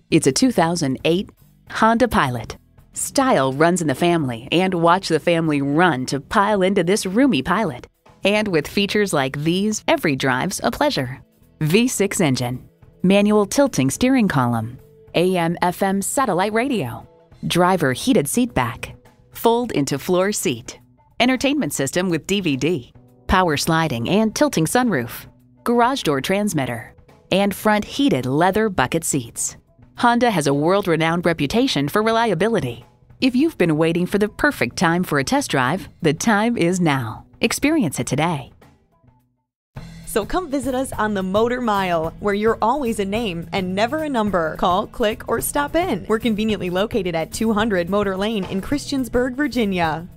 It's a 2008 Honda Pilot. Style runs in the family, and watch the family run to pile into this roomy Pilot. And with features like these, every drive's a pleasure. V6 engine, manual tilting steering column, AM/FM satellite radio, driver heated seat back, fold into floor seat, entertainment system with DVD, power sliding and tilting sunroof, garage door transmitter, and front heated leather bucket seats. Honda has a world-renowned reputation for reliability. If you've been waiting for the perfect time for a test drive, the time is now. Experience it today. So come visit us on the Motor Mile, where you're always a name and never a number. Call, click, or stop in. We're conveniently located at 200 Motor Lane in Christiansburg, Virginia.